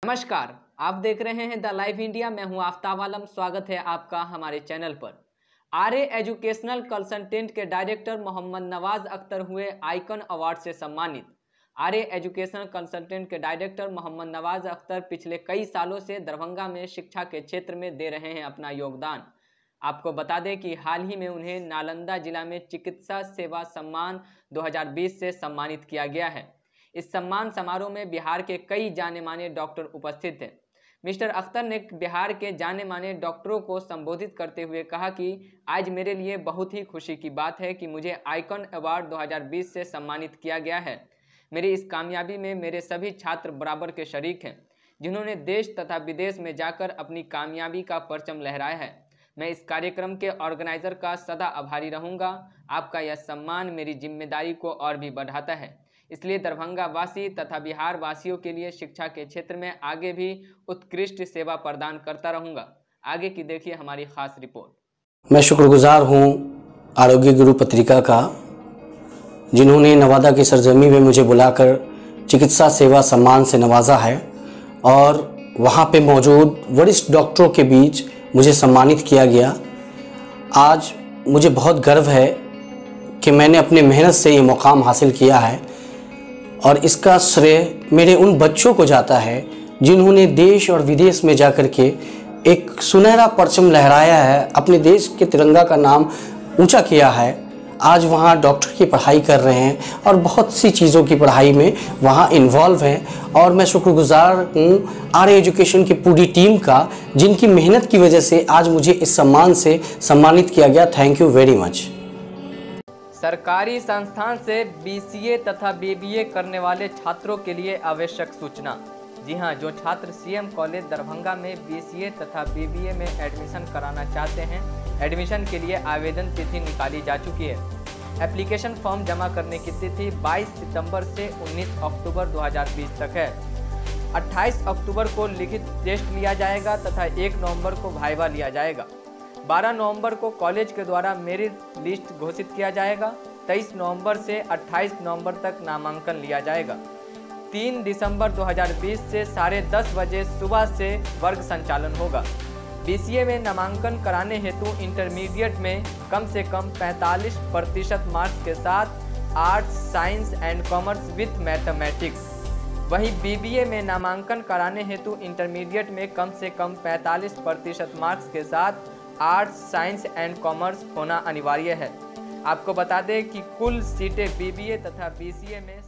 नमस्कार, आप देख रहे हैं द लाइव इंडिया। मैं हूं आफ्ताब आलम। स्वागत है आपका हमारे चैनल पर। आरए एजुकेशनल कंसल्टेंट के डायरेक्टर मोहम्मद नवाज अख्तर हुए आइकन अवार्ड से सम्मानित। आरए एजुकेशनल कंसल्टेंट के डायरेक्टर मोहम्मद नवाज अख्तर पिछले कई सालों से दरभंगा में शिक्षा के क्षेत्र में दे रहे हैं अपना योगदान। आपको बता दें कि हाल ही में उन्हें नालंदा जिला में चिकित्सा सेवा सम्मान 2020 से सम्मानित किया गया है। इस सम्मान समारोह में बिहार के कई जाने माने डॉक्टर उपस्थित थे। मिस्टर अख्तर ने बिहार के जाने माने डॉक्टरों को संबोधित करते हुए कहा कि आज मेरे लिए बहुत ही खुशी की बात है कि मुझे आइकन अवार्ड 2020 से सम्मानित किया गया है। मेरी इस कामयाबी में मेरे सभी छात्र बराबर के शरीक हैं, जिन्होंने देश तथा विदेश में जाकर अपनी कामयाबी का परचम लहराया है। मैं इस कार्यक्रम के ऑर्गेनाइजर का सदा आभारी रहूँगा। आपका यह सम्मान मेरी जिम्मेदारी को और भी बढ़ाता है, इसलिए दरभंगा वासी तथा बिहार वासियों के लिए शिक्षा के क्षेत्र में आगे भी उत्कृष्ट सेवा प्रदान करता रहूँगा। आगे की देखिए हमारी खास रिपोर्ट। मैं शुक्रगुजार हूँ आरोग्य गुरु पत्रिका का, जिन्होंने नवादा की सरजमी में मुझे बुलाकर चिकित्सा सेवा सम्मान से नवाजा है और वहाँ पे मौजूद वरिष्ठ डॉक्टरों के बीच मुझे सम्मानित किया गया। आज मुझे बहुत गर्व है कि मैंने अपने मेहनत से ये मुकाम हासिल किया है और इसका श्रेय मेरे उन बच्चों को जाता है जिन्होंने देश और विदेश में जाकर के एक सुनहरा परचम लहराया है, अपने देश के तिरंगा का नाम ऊंचा किया है। आज वहाँ डॉक्टर की पढ़ाई कर रहे हैं और बहुत सी चीज़ों की पढ़ाई में वहाँ इन्वॉल्व हैं और मैं शुक्रगुजार हूँ आरए एजुकेशन की पूरी टीम का, जिनकी मेहनत की वजह से आज मुझे इस सम्मान से सम्मानित किया गया। Thank you very much. सरकारी संस्थान से बीसीए तथा बीबीए करने वाले छात्रों के लिए आवश्यक सूचना। जी हां, जो छात्र सीएम कॉलेज दरभंगा में बीसीए तथा बीबीए में एडमिशन कराना चाहते हैं, एडमिशन के लिए आवेदन तिथि निकाली जा चुकी है। एप्लीकेशन फॉर्म जमा करने की तिथि 22 सितंबर से 19 अक्टूबर 2020 तक है। 28 अक्टूबर को लिखित टेस्ट लिया जाएगा तथा 1 नवंबर को वाइवा लिया जाएगा। 12 नवंबर को कॉलेज के द्वारा मेरिट लिस्ट घोषित किया जाएगा। 23 नवंबर से 28 नवंबर तक नामांकन लिया जाएगा। 3 दिसंबर 2020 से 10:30 बजे सुबह से वर्ग संचालन होगा। बीसीए में नामांकन कराने हेतु इंटरमीडिएट में कम से कम 45% मार्क्स के साथ arts, science and commerce with mathematics. वहीं बीबीए में नामांकन कराने हेतु इंटरमीडिएट में कम से कम 45% मार्क्स के साथ आर्ट्स, साइंस एंड कॉमर्स होना अनिवार्य है। आपको बता दें कि कुल सीटें बीबीए तथा बीसीए में